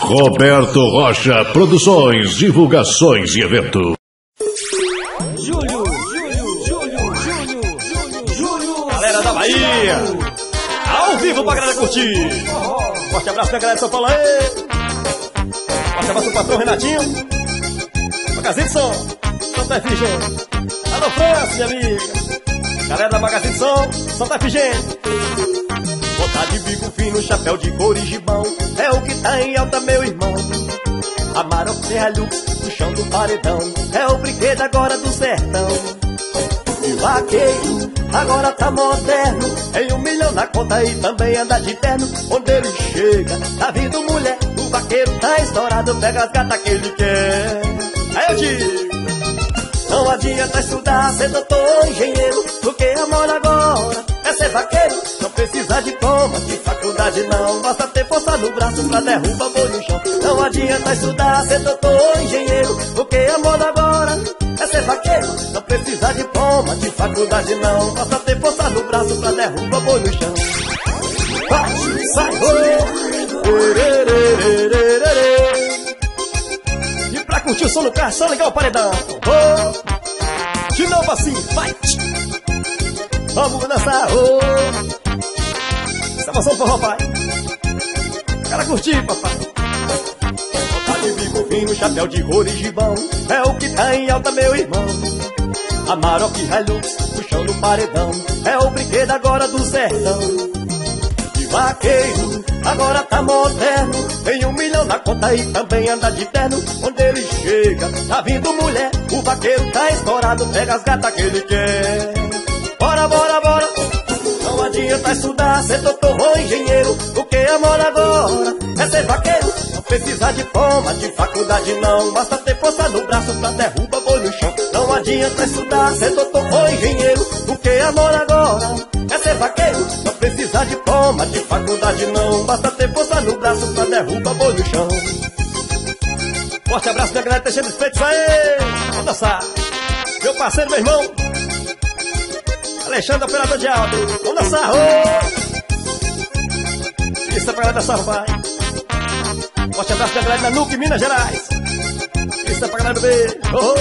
Roberto Rocha Produções, divulgações e evento. Júlio, galera da Bahia, ao vivo pra galera curtir. Forte abraço pra galera de São Paulo aí. Forte abraço pro patrão Renatinho, Magazine de Som, Santa Efigênia. Alô França, minha amiga. Galera da Magazine de Som, Santa Efigênia. Botar de bico fino, chapéu de couro e gibão, é o que tá em alta, meu irmão. Amarok Hilux, no chão do paredão, é o brinquedo agora do sertão. E o vaqueiro agora tá moderno, tem 1 milhão na conta e também anda de terno. Onde ele chega, tá vindo mulher, o vaqueiro tá estourado, pega as gatas que ele quer. Aí eu digo, não adianta estudar, ser doutor ou engenheiro, porque amor agora é ser vaqueiro. Não precisa de diploma, de faculdade não, basta ter força no braço pra derrubar boi no chão. Não adianta estudar, ser doutor ou engenheiro, porque amor agora é ser vaqueiro. Não precisa de diploma, de faculdade não, basta ter força no braço pra derrubar boi no chão. Vai, sai, e pra curtir o som no carro, só ligar o paredão. De novo assim, vai. Vamos dançar, essa emoção pro papai. Quero curtir, papai. Botar de bico fino, chapéu de couro e gibão, é o que tá em alta, meu irmão. Amarok Hilux, no chão do paredão, é o brinquedo agora do sertão. E vaqueiro agora tá moderno, tem 1 milhão na conta e também anda de terno. Onde ele chega, tá vindo mulher, o vaqueiro tá estourado, pega as gatas que ele quer. Bora, bora, bora. Não adianta estudar, ser doutor ou engenheiro, porque amor agora é ser vaqueiro. Não precisa de diploma, de faculdade não, basta ter força no braço pra derrubar boi no chão. Não adianta estudar, ser doutor ou engenheiro, porque amor agora é ser vaqueiro. Não precisa de diploma, de faculdade não, basta ter força no braço pra derrubar boi no chão. Forte abraço da galera Teixeira dos Peitos aí. Vamos dançar. Meu parceiro, meu irmão Alexandre, operador de áudio. Vamos dançar, isso é pra galera dançar, vai. Forte abraço da galera da Nuke, Minas Gerais. Isso é pra galera do B.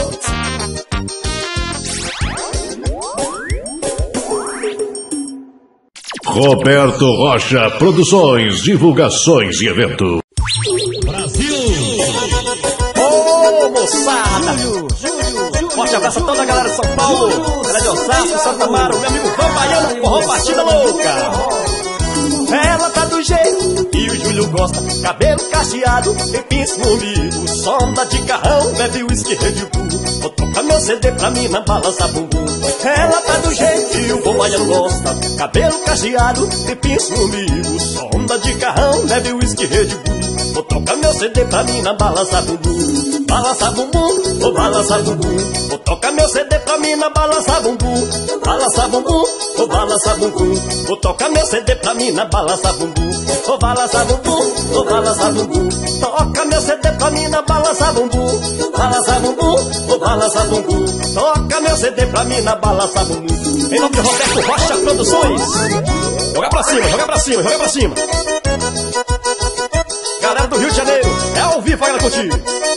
Roberto Rocha Produções, divulgações e evento. Brasil! Moçada! Forte abraço a toda a galera de São Paulo, galera de Osasco, Santa Amaro, meu amigo Van Baiano, forró batida louca. Ela tá do jeito e o Júlio gosta, cabelo cacheado, tem pince no umbigo, sonda de carrão, bebe uísque Red Bull. Vou tocar meu CD pra mim na balança bumbum. Ela tá do jeito e o Van Baiano gosta, cabelo cacheado, tem pince no umbigo, sonda de carrão, bebe uísque Red Bull. Vou tocar meu CD pra mim na balança bumbum. Balança bumbum, vou balançar bumbum. Vou tocar meu CD pra mim na balança bumbum. Balança bumbum, vou balançar bumbum. Vou tocar meu CD pra mim na balança bumbum. Vou balançar bumbum, vou balançar bumbum. Toca meu CD pra mim na balança bumbum. Balança bumbum, vou balançar bumbum. Toca meu CD pra mim na balança bumbum. Em nome de Roberto Rocha Produções. Joga pra cima, joga pra cima, joga pra cima. Galera do Rio de Janeiro, é ao vivo pra galera curtir.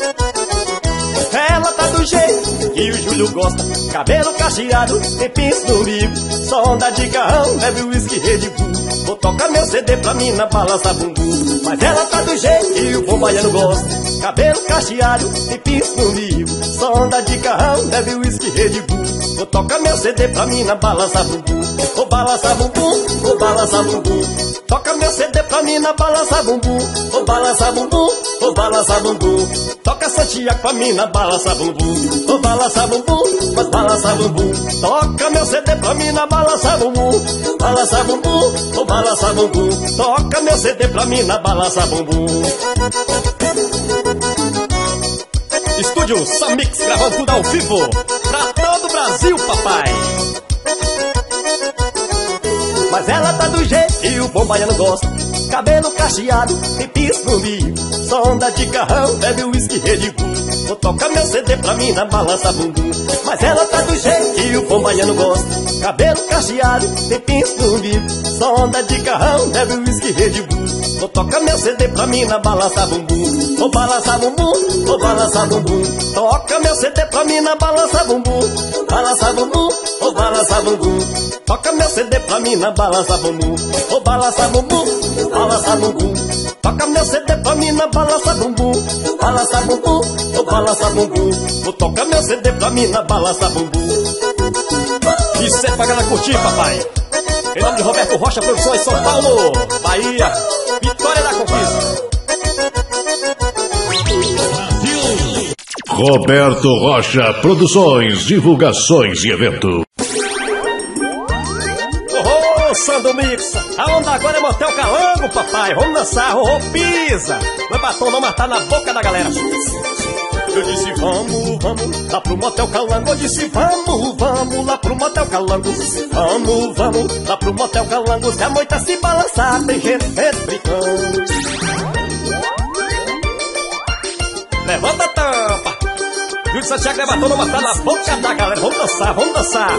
Ela tá do jeito que o Júlio gosta, cabelo cacheado, tem pince no umbigo, só anda de carrão, bebe uísque Red Bull. Vou tocar meu CD pra mim na balança bumbum. Mas ela tá do jeito que o Van Baiano gosta, cabelo cacheado, tem pince no umbigo, só anda de carrão, bebe uísque Red Bull. Vou tocar meu CD pra mim na balança bumbum. Vou balançar bumbum, vou balançar bumbum. Toca meu CD pra mim na balança bumbum. Vou balançar bumbum, vou balançar bumbum. Toca Santiago pra mim na balança bumbum. Vou balançar bumbum, vou balançar bumbum. Toca meu CD pra mim na balança bumbum. Balança bumbum, vou balançar bumbum. Toca meu CD pra mim na balança bumbum. Estúdio Samix, gravando tudo ao vivo pra todo o Brasil, papai. Mas ela tá do jeito e o Van Baiano gosta, cabelo cacheado, tem pince no umbigo, sonda de carrão, bebe uísque Red Bull. Vou tocar meu CD pra mina balança bumbum. Mas ela tá do jeito que o bom baiano gosta. Cabelo cacheado, tem pinço no umbigo. Só onda de carrão, bebe whisky Red Bull. Vou tocar meu CD pra mina balança bumbum. Vou balançar bumbum, vou balançar bumbum. Toca meu CD pra mina balança bumbum. Balança bumbum, vou balançar bumbum. Toca meu CD pra mina balança bumbum. Vou balançar bumbum, balança bumbum. Toca meu CD pra mina balança bumbum. Balança bumbum, vou balançar bumbum. Vou tocar meu CD pra mina balança bumbum. Isso é pra galera curtir, papai. Em nome de Roberto Rocha Produções, São Paulo, Bahia, Vitória da Conquista. Roberto Rocha Produções, divulgações e evento. Sando Mix, a onda agora é Motel Calango, papai. Vamos dançar, pisa. Meu batom não matar na boca da galera. Eu disse vamos, vamos lá pro Motel Calango. Eu disse vamos, vamos lá pro Motel Calango. Vamos, vamos lá pro Motel Calango. Se a moita se balançar, tem gente brincando. Levanta a tampa. Viu que Santiago é batom não matar na boca da galera. Vamos dançar, vamos dançar.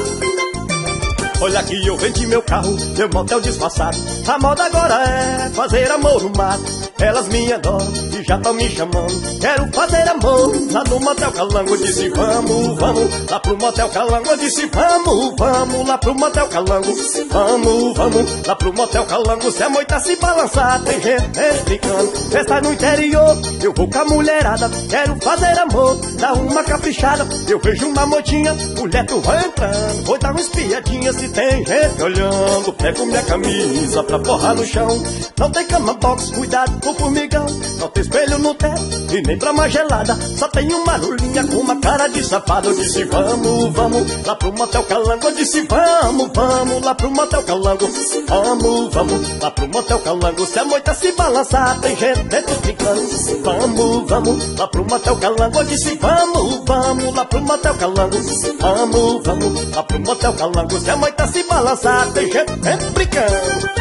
Olha que eu vendi meu carro, meu motel disfarçado. A moda agora é fazer amor no mato. Elas me adoram e já tão me chamando. Quero fazer amor lá no Motel Calango. Eu disse vamos, vamos lá pro Motel Calango. Eu disse vamos, vamos lá pro Motel Calango. Vamos, vamos lá pro Motel Calango. Se a moita se balançar, tem gente explicando. Festa no interior, eu vou com a mulherada. Quero fazer amor, dar uma caprichada. Eu vejo uma motinha, mulher tu vai entrando. Vou dar uma espiadinha se tem gente olhando. Pego minha camisa pra forrar no chão. Não tem cama box, cuidado com o formigão. Não tem espelho no teto e nem pra mais gelada. Só tem uma lulinha com uma cara de safado. Eu disse vamos, vamos lá pro Motel Calango. Eu disse vamos, vamos lá pro Motel Calango. Vamos, vamos lá pro Motel Calango. Se a moita se balançar, tem gente dentro brincando. Vamos, vamos lá pro Motel Calango. Eu disse vamos, vamos lá pro Motel Calango. Vamos, vamos lá pro Motel Calango. Se a moita se balançar, tem gente brincando.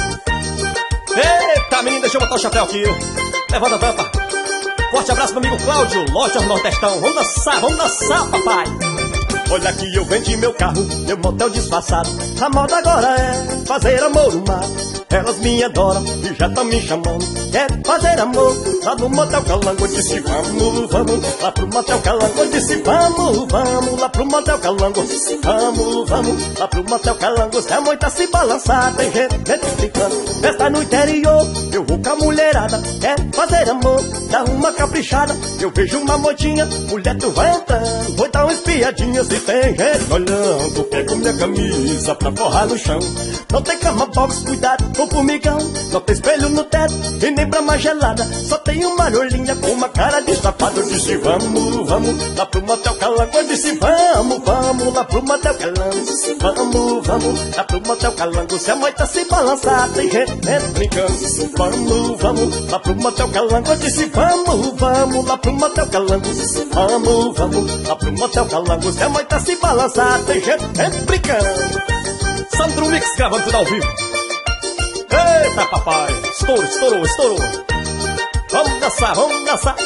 Eita, menina, deixa eu botar o chapéu aqui. Levanta a tampa. Forte abraço pro amigo Cláudio, Lojas Nordestão. Vamos dançar, papai. Olha que eu vendi meu carro, meu motel disfarçado. A moda agora é fazer amor no mar. Elas me adoram e já tão me chamando. Quero fazer amor lá no Motel Calango. Eu disse vamos, vamos lá pro Motel Calango. Eu disse vamos, vamos lá pro Motel Calango. Vamos, vamos lá pro Motel Calango. Se a moita se balançar, tem gente ficando. Festa no interior, eu vou com a mulherada. Quero fazer amor, dar uma caprichada. Eu vejo uma motinha, mulher tu vai entrando. Vou dar uma espiadinha se tem gente olhando. Pego minha camisa pra forrar no chão. Não tem cama box, cuidado com o formigão. Não tem espelho no teto e nem pra mais gelada. Só tem uma olhinha com uma cara de safado. Eu disse vamos, vamos lá pro Motel Calango. Eu disse vamos, vamos lá pro Motel Calango. Vamos, vamos lá pro Motel Calango. Se a moita se balançar, tem gente brincando. Vamos, vamos lá pro Motel Calango. Eu disse vamos, vamos lá pro Motel Calango. Vamos, vamos lá pro Motel Calango. Se a moita se balançar, tem gente brincando. Sandro Mix gravando tudo ao vivo. Eita, papai. Estourou. Vamos dançar, vamos dançar.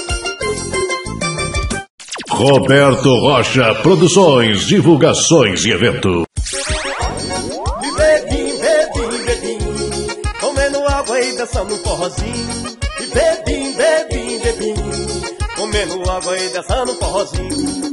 Roberto Rocha Produções, divulgações e evento. Bebim, comendo água e dançando um forrozinho. Bebim, comendo água e dançando um forrozinho.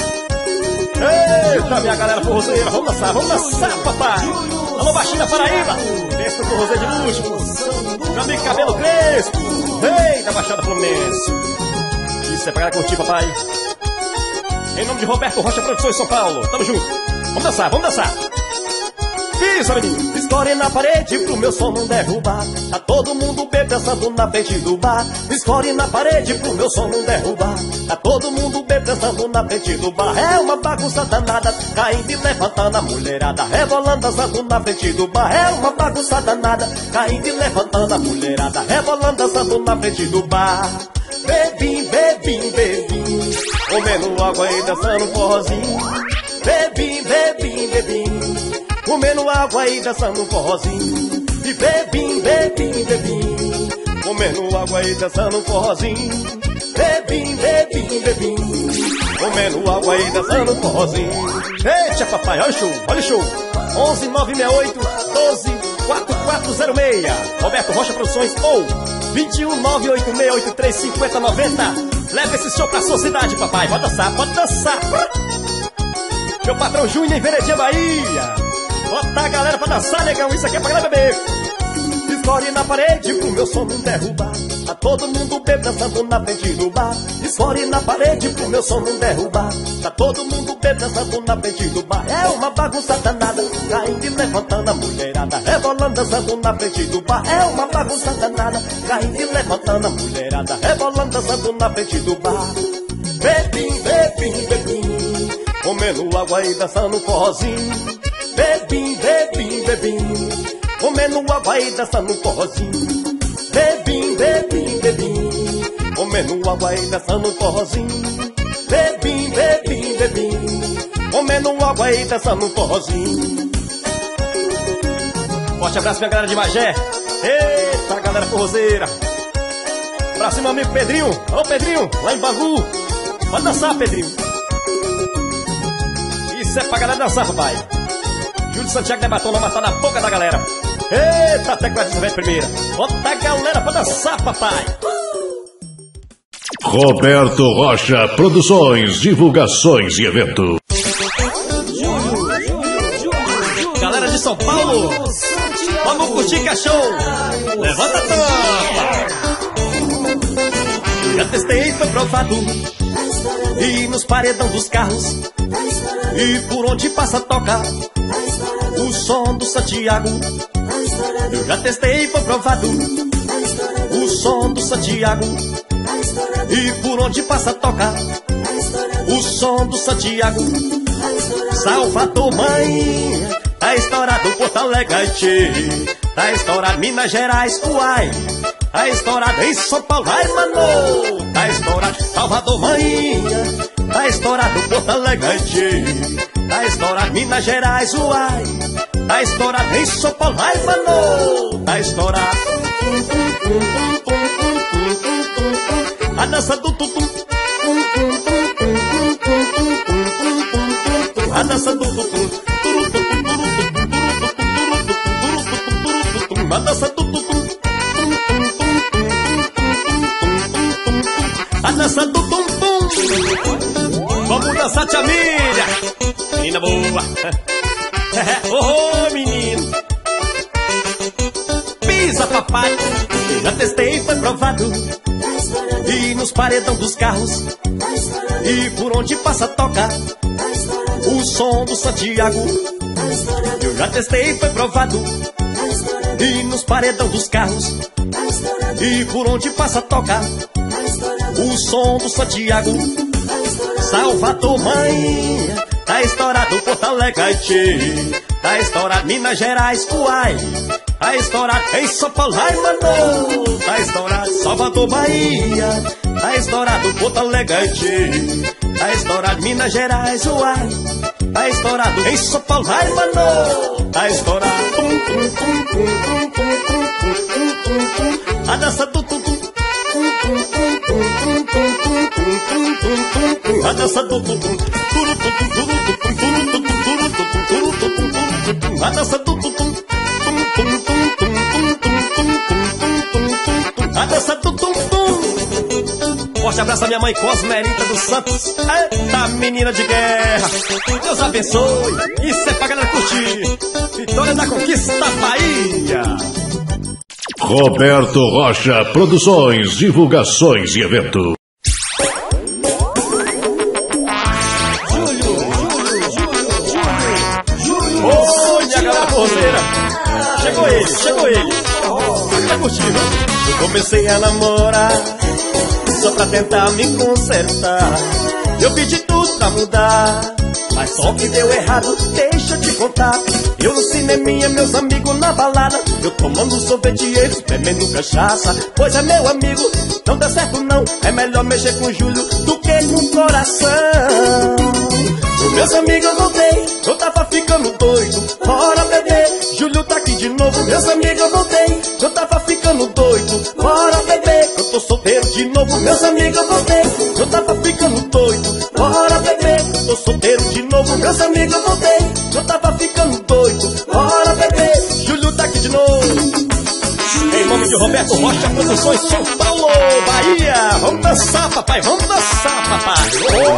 Eita, minha galera forrozeira, vamos dançar, papai. Alô, baixinho da Paraíba, esse é o forrozeiro de luxo. Meu amigo Cabelo Crespo, rei da Baixada Fluminense. Isso é pra galera curtir, papai. Em nome de Roberto Rocha Produções, São Paulo, tamo junto. Vamos dançar. Isso, menino. Escore na parede pro meu som não derrubar. Tá todo mundo bebendo dançando na frente do bar. Escore na parede pro meu som não derrubar. Tá todo mundo bebendo dançando na frente do bar. É uma bagunça danada, caindo e levantando a mulherada. Rebolando dançando na frente do bar. É uma bagunça danada, caindo e levantando a mulherada. Rebolando dançando na frente do bar. Bebim, comendo água e dançando um forrozinho. Bebim, comendo água e dançando um forrozinho. E bebim, comendo água e dançando um forrozinho. bebim, bebim, bebim. Comendo água e dançando forrozinho. Eita, papai, olha o show, olha o show. 11 968 12 4406. Roberto Rocha Produções ou 21 98683 5090. Leva esse show pra sua cidade, papai. Pode dançar, pode dançar. Meu patrão Júnior em Veredinha, Bahia. Bota a galera pra dançar, negão. Isso aqui é pra galera beber. Escore na parede pro meu som não derrubar. Tá todo mundo bebe dançando na frente do bar. Escore na parede pro meu som não derrubar. Tá todo mundo bebe dançando na frente do bar. É uma bagunça danada, caindo e levantando a mulherada. Rebolando dançando na frente do bar. É uma bagunça danada, caindo e levantando a mulherada. Rebolando dançando na frente do bar. Bebim, bebim, bebim. Comendo água e dançando forrozinho. Bebim, bebim, bebim. Comendo água e dançando forrozinho. Bebim, bebim, bebim. Comendo água e dançando forrozinho. Bebim, bebim, bebim. Comendo água e dançando forrozinho. Forte abraço minha galera de Magé. Eita, galera forrozeira. Pra cima, amigo Pedrinho. Alô, Pedrinho, lá em Bangu. Pode dançar, Pedrinho. Isso é pra galera dançar, papai. Júlio Santiago de Batom, matar na boca da galera. Eita, tecladista velho primeira. Bota a galera pra dançar, papai. Roberto Rocha Produções, divulgações e evento. Galera de São Paulo, vamos curtir que é show. Levanta a tampa. Já testei, foi provado. E nos paredão dos carros. E por onde passa toca o som do Santiago. Eu já testei, foi provado o som do Santiago. E por onde passa toca o som do Santiago. Salvador, mãe, tá estourado Porto Alegre, tá estourado Minas Gerais, uai, tá estourado em São Paulo, ai, mano, tá estourado Salvador, mãe, tá estourado Porto Alegre, tá estourado Minas Gerais, uai, tá estourado em São Paulo, ai, mano, tá estourado. A dança do tutum. A dança do tutum. A dança do tutum. A dança do tum tum. Vamos dançar, tia Miriam. Menina boa. Oh, menino. Pisa, papai. Já testei, foi provado. E nos paredão dos carros. E por onde passa toca o som do Santiago. Eu já testei, foi provado. E nos paredão dos carros. E por onde passa toca o som do Santiago. Salvador, mãe, tá estourado Porto Alegre, tá estourado Minas Gerais, uai, tá estourado em São Paulo, ai, mano, tá estourado Salvador, Bahia, tá estourado Porto Alegre, tá estourado Minas Gerais, uai, tá estourado em São Paulo, ai, mano, tá estourado. A dança do tum-tum. A dança do tum-tum. A dança do tum-tum. A dança do tum-tum. Forte abraço à minha mãe Cosmerita dos Santos. Eita, menina de guerra. Deus abençoe. Isso é pra galera curtir. Vitória da Conquista da Bahia. Roberto Rocha Produções, divulgações e evento. Oi, minha galera forrozeira. Chegou ele. Tá curtindo? Eu comecei a namorar só pra tentar me consertar. Eu pedi tudo pra mudar, mas só que deu errado, deixa eu te contar. Eu no cineminha, meus amigos na balada, eu tomando sorvete e eles bebendo cachaça. Pois é, meu amigo, não dá certo não. É melhor mexer com o Júlio do que com o coração. Meus amigos, eu voltei, eu tava ficando doido. Bora beber, Júlio tá aqui de novo. Meus amigos, eu voltei, eu tava ficando doido. Bora beber, eu tô solteiro de novo. Meus amigos, eu voltei, eu tava ficando doido. Bora beber, eu tô solteiro de novo. Meus amigos, eu voltei, eu tava ficando doido. Bora beber, Júlio tá aqui de novo. Em nome de Roberto Rocha Produções, São Paulo, Bahia. Vamos dançar, papai, vamos dançar, papai.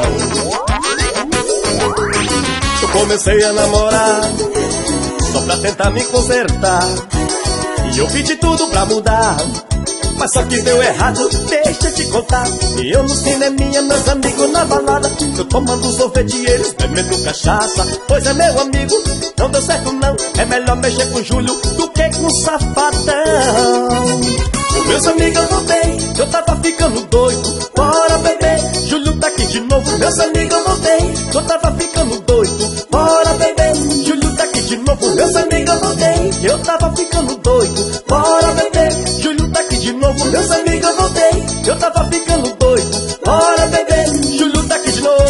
Eu comecei a namorar só pra tentar me consertar, e eu pedi tudo pra mudar, mas só que deu errado, deixa eu te contar. E eu no cineminha, meus amigos na balada, eu tomando sorvete e eles bebendo cachaça. Pois é, meu amigo, não deu certo não. É melhor mexer com o Júlio do que com o safadão. Meus amigos, eu voltei, eu tava ficando doido. Bora beber, Júlio tá aqui de novo. Meus amigos, eu voltei, eu tava ficando doido. Bora beber, Júlio tá aqui de novo. Meus amigos, eu voltei, eu tava ficando doido. Bora beber, Júlio tá aqui de novo. Meus amigos, eu voltei, eu tava ficando doido. Bora beber, Júlio tá aqui de novo.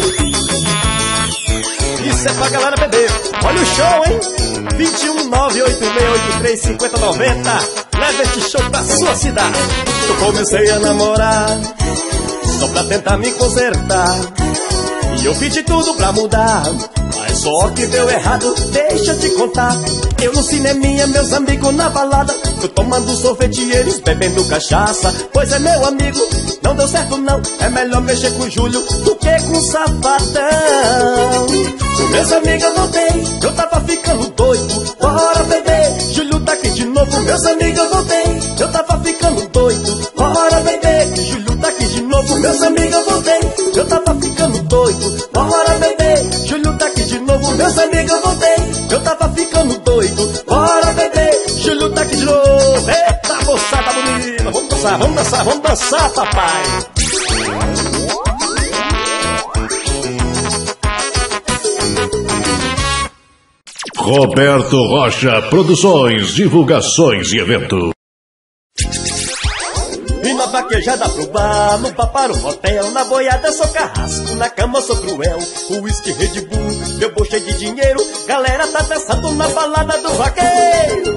Isso é pra galera beber. Olha o show, hein? 21986835090. Leva este show pra sua cidade. Eu comecei a namorar só pra tentar me consertar, e eu pedi tudo pra mudar, mas só que deu errado, deixa eu te contar. Eu no cineminha, meus amigos na balada, eu tomando sorvete e eles bebendo cachaça. Pois é, meu amigo, não deu certo não. É melhor mexer com o Júlio do que com o safadão. Meus amigos, eu voltei, eu tava ficando doido. Bora beber, Júlio tá aqui de novo. Meus amigos, eu voltei, eu tava ficando doido. Bora beber, Júlio tá aqui de novo. Meus amigos, eu voltei, eu tava ficando doido. Bora beber, Júlio tá aqui de novo. Meus amigos, eu voltei, eu tava ficando doido. Bora beber, Júlio tá aqui de novo. Eita, moçada bonita, vamos dançar, vamos dançar, vamos dançar, papai. Roberto Rocha Produções, divulgações e evento. E na vaquejada pro bar, no bar para o motel, na boiada sou carrasco, na cama sou cruel. O whisky Red Bull, meu bolso cheio de dinheiro, galera tá dançando na balada do vaqueiro.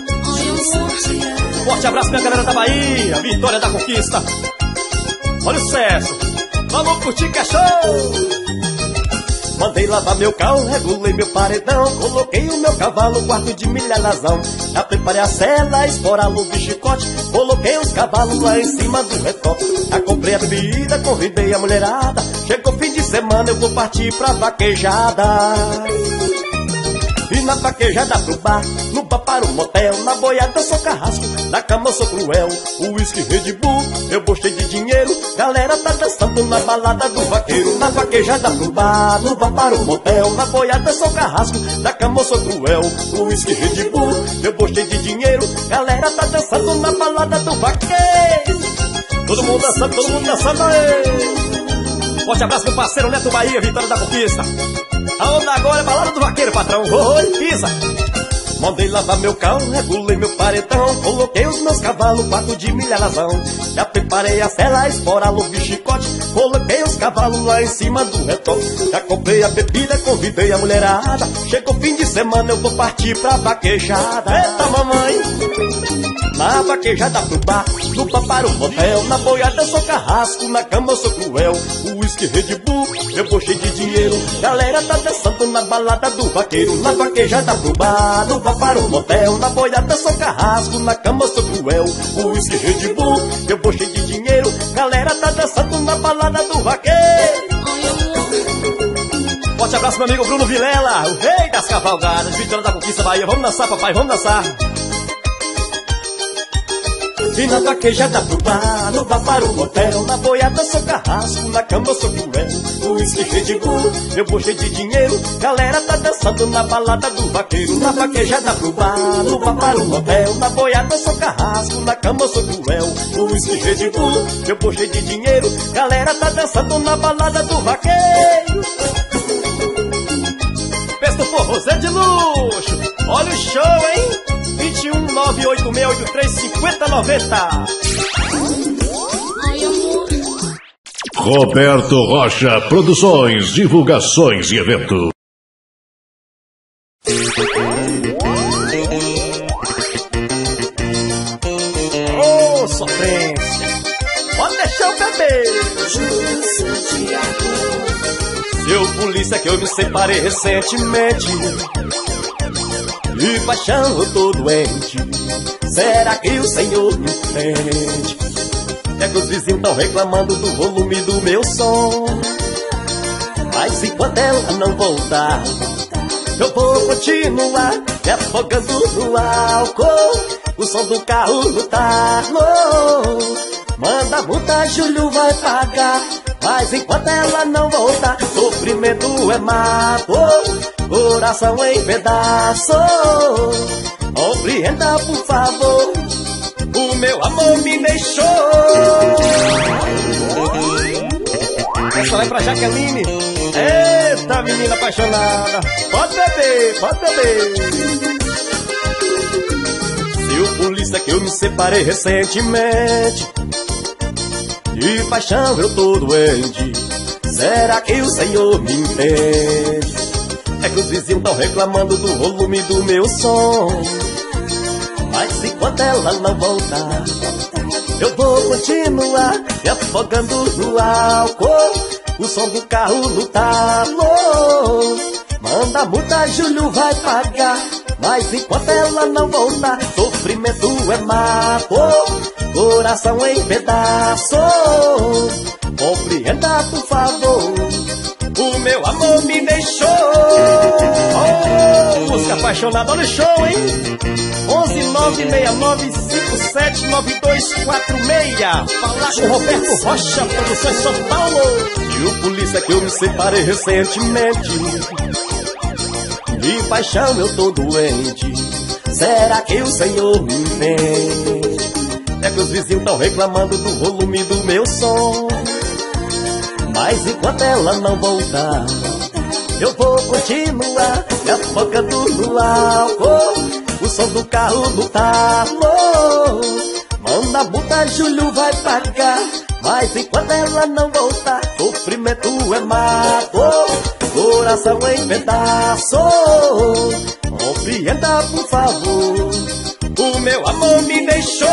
Forte abraço minha galera da Bahia, Vitória da Conquista. Olha o sucesso, vamos curtir que é show. Mandei lavar meu carro, regulei meu paredão, coloquei o meu cavalo, quarto de milharazão. Já preparei a sela, espora, luva e chicote, coloquei os cavalos lá em cima do retoque. Já comprei a bebida, convidei a mulherada, chegou fim de semana, eu vou partir pra vaquejada. E na vaquejada pro bar, no bar para o motel, na boiada eu sou carrasco, na cama eu sou cruel. O whisky Red Bull, eu gostei de dinheiro, galera tá dançando na balada do vaqueiro. Na vaquejada pro bar, no bar para o motel, na boiada eu sou carrasco, na cama eu sou cruel. O whisky Red Bull, eu gostei de dinheiro, galera tá dançando na balada do vaqueiro. Todo mundo dançando aí. Forte abraço meu parceiro Neto Bahia, Vitória da Conquista. A onda agora é balada do vaqueiro, patrão. Oi, pisa. Mandei lavar meu carro, regulei meu paredão, coloquei os meus cavalos, quarto de milharazão. Já preparei a sela, espora, luva e chicote, coloquei os cavalos lá em cima do retoque. Já comprei a bebida, convidei a mulherada, chegou fim de semana, eu vou partir pra vaquejada. Eita, mamãe! Na vaquejada pro bar, no bar para o motel, na boiada eu sou carrasco, na cama eu sou cruel. O whisky Red Bull, eu vou cheio de dinheiro, galera tá dançando na balada do vaqueiro. Na vaquejada pro bar, no bar para o motel, na boiada eu sou carrasco, na cama eu sou cruel. O whisky Red Bull, eu vou cheio de dinheiro, galera tá dançando na balada do vaqueiro. Forte abraço meu amigo Bruno Vilela, o rei das cavalgadas, Vitória da Conquista Bahia. Vamos dançar, papai, vamos dançar. E na vaquejada pro bar, no bar para o motel, na boiada eu sou carrasco, na cama eu sou cruel. O whisky Red Bull, eu vou cheio de dinheiro, galera tá dançando na balada do vaqueiro. Na vaquejada pro bar, no bar para o motel, na boiada eu sou carrasco, na cama eu sou cruel. O whisky Red Bull, eu vou cheio de dinheiro, galera tá dançando na balada do vaqueiro. Festa forrozé de luxo, olha o show, hein? 21986835090. Roberto Rocha Produções, divulgações e evento. Ô, sofrência, pode deixar o bebê. Seu polícia que eu me separei recentemente, de paixão eu tô doente. Será que o senhor me entende? É que os vizinhos tão reclamando do volume do meu som, mas enquanto ela não voltar, eu vou continuar me afogando no álcool. O som do carro no talo, manda multa, Júlio vai pagar. Mas enquanto ela não voltar, sofrimento é mato, coração em pedaço. Compreenda, por favor, o meu amor me deixou. Essa vai pra Jaqueline. Eita, menina apaixonada. Pode beber, pode beber. Seu polícia que eu me separei recentemente, de paixão eu tô doente. Será que o senhor me entende? É que os vizinhos tão reclamando do volume do meu som, mas enquanto ela não voltar, eu vou continuar me afogando no álcool. O som do carro no talo, manda multa, Júlio vai pagar. Mas enquanto ela não voltar, sofrimento é mato, coração em pedaço. Compreenda, por favor, o meu amor me deixou. Oh, música apaixonada, olha o show, hein? 11969579246. Falar com Roberto Rocha, Produções São Paulo. E o polícia que eu me separei recentemente, de paixão eu tô doente. Será que o senhor me entende? É que os vizinhos tão reclamando do volume do meu som, mas enquanto ela não voltar, eu vou continuar me afogando no álcool. O som do carro no talo, manda multa, Júlio vai pagar. Mas enquanto ela não voltar, sofrimento é mato, coração em pedaço. Compreenda, por favor, o meu amor me deixou.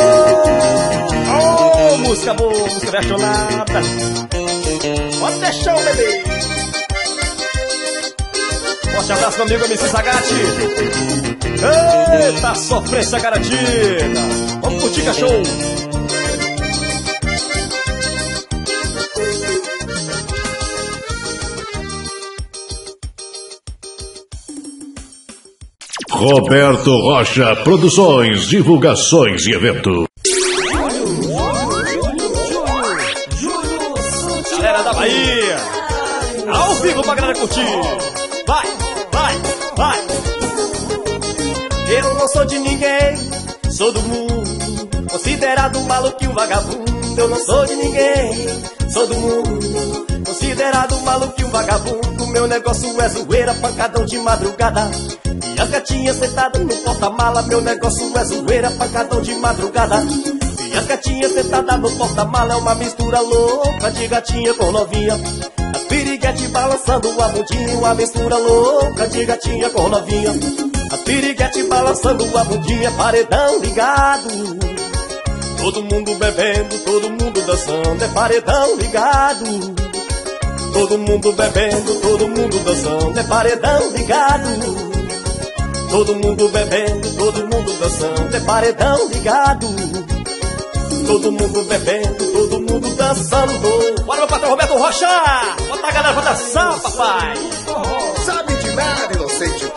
Oh, música boa, música apaixonada. Pode deixar o bebê. Forte abraço, meu amigo MC Sagatti. Eita, sofrência garantida. Vamos curtir, cachorro. Roberto Rocha Produções, divulgações e evento. Galera da Bahia, ao vivo pra galera curtir. Vai, vai, vai. Eu não sou de ninguém, sou do mundo, considerado um maluquinho vagabundo. Eu não sou de ninguém, sou do mundo, considerado um maluquinho vagabundo. Meu negócio é zoeira, pancadão de madrugada, e as gatinhas sentadas no porta-mala. Meu negócio é zoeira, pancadão de madrugada, e as gatinhas sentadas no porta-mala. É uma mistura louca de gatinha com novinha, as piriguetes balançando a bundinha. Uma mistura louca de gatinha com novinha, as piriguetes balançando a bundinha. Paredão ligado, todo mundo bebendo, todo mundo dançando. É paredão ligado, todo mundo bebendo, todo mundo dançando. É paredão ligado, todo mundo bebendo, todo mundo dançando. É paredão ligado, todo mundo bebendo, todo mundo dançando. Bora, meu patrão Roberto Rocha, bota a galera pra dançar, papai. Sabe de nada, inocente.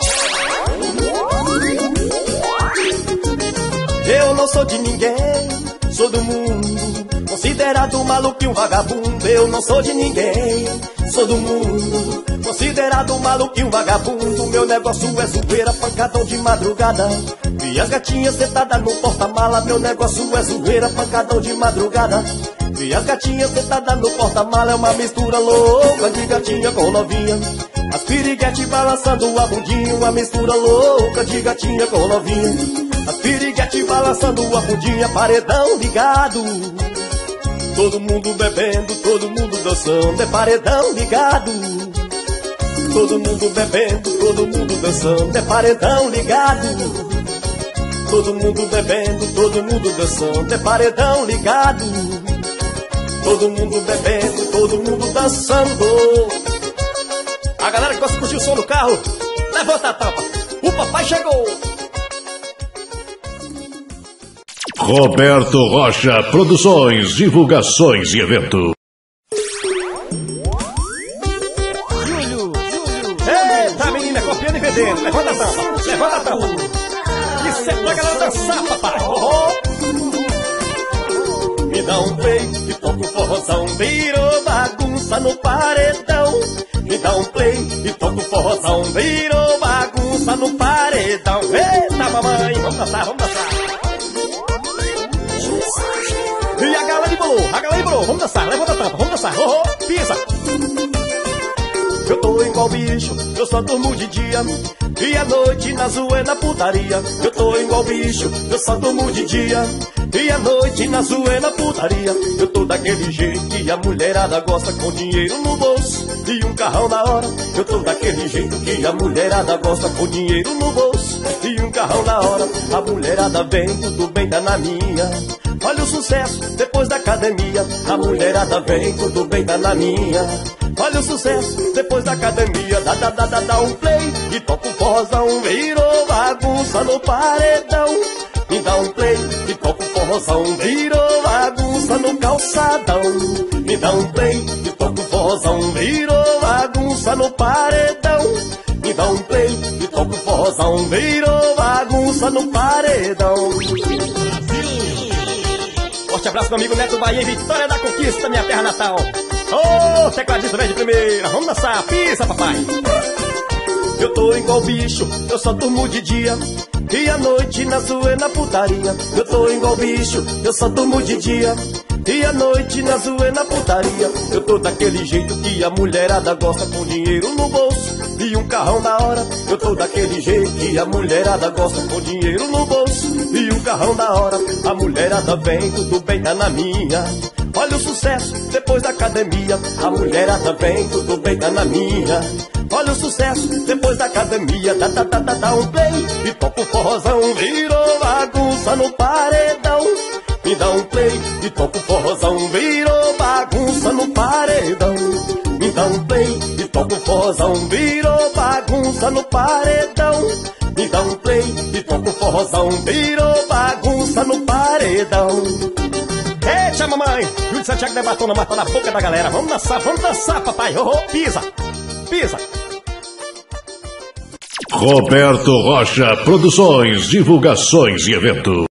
Eu não sou de ninguém, sou do mundo, considerado um maluquinho vagabundo. Eu não sou de ninguém, sou do mundo, considerado um maluquinho vagabundo. Meu negócio é zoeira, pancadão de madrugada, e as gatinhas sentadas no porta-mala. Meu negócio é zoeira, pancadão de madrugada, e as gatinhas sentadas no porta-mala. É uma mistura louca de gatinha com novinha, as piriguetes balançando a bundinha. Uma mistura louca de gatinha com novinha, as piriguetes balançando a bundinha. Paredão ligado, Todo mundo bebendo, todo mundo dançando, é paredão ligado. Todo mundo bebendo, todo mundo dançando, é paredão ligado. Todo mundo bebendo, todo mundo dançando, é paredão ligado. Todo mundo bebendo, todo mundo dançando. A galera que gosta de curtir o som do carro, levanta a tampa, o papai chegou. Roberto Rocha Produções, divulgações e evento. Júlio. Eita, menina, copiando e vendendo. Levanta a tampa, levanta a tampa. Isso é pra galera dançar, papai. Me dá um play e toca um forrozão, virou bagunça no paredão. Me dá um play e toca um forrozão, virou bagunça no paredão. Eita, mamãe, vamos dançar, vamos dançar. E a galera embolou, vamos dançar, levanta a tampa, vamos dançar, pisa. Eu tô igual bicho, eu só durmo de dia e à noite na zoeira putaria. Eu tô igual bicho, eu só durmo de dia e à noite na zoeira putaria. Eu tô daquele jeito que a mulherada gosta, com dinheiro no bolso e um carrão na hora. Eu tô daquele jeito que a mulherada gosta, com dinheiro no bolso e um carrão na hora. A mulherada vem, tudo bem, tá na minha. Olha o sucesso depois da academia. A mulherada vem, tudo bem, tá na minha. Olha o sucesso depois da academia. Dá um play e toca um forrozão, virou bagunça no paredão. Me dá um play e toca um forrozão, virou bagunça no calçadão. Me dá um play e toca um forrozão, virou bagunça no paredão. Me dá um play e toca um forrozão, virou bagunça no paredão. Forte abraço, meu amigo Neto Bahia, em Vitória da Conquista, minha terra natal. Ô, tecladista vem de primeira, vamos dançar, pisa, papai. Eu tô igual bicho, eu só durmo de dia e à noite na zoeira putaria. Eu tô igual bicho, eu só durmo de dia e à noite na zoeira putaria. Eu tô daquele jeito que a mulherada gosta, com dinheiro no bolso e um carrão na hora. Eu tô daquele jeito que a mulherada gosta, com dinheiro no bolso e um carrão na hora. A mulherada vem, tudo bem, tá na minha. Olha o sucesso depois da academia. A mulherada vem, tudo bem, tá na minha. Olha o sucesso depois da academia. Dá um play e toca o forrozão, virou bagunça no paredão. Me dá um play e toca o forrozão, virou bagunça no paredão. Me dá um play e toca o forrozão, virou bagunça no paredão. Me dá um play e toca o forrozão, virou bagunça no paredão. Eita, mamãe, Júlio Santiago debatou na mata na boca da galera. Vamos dançar, papai. Pisa, pisa. Roberto Rocha Produções, divulgações e evento.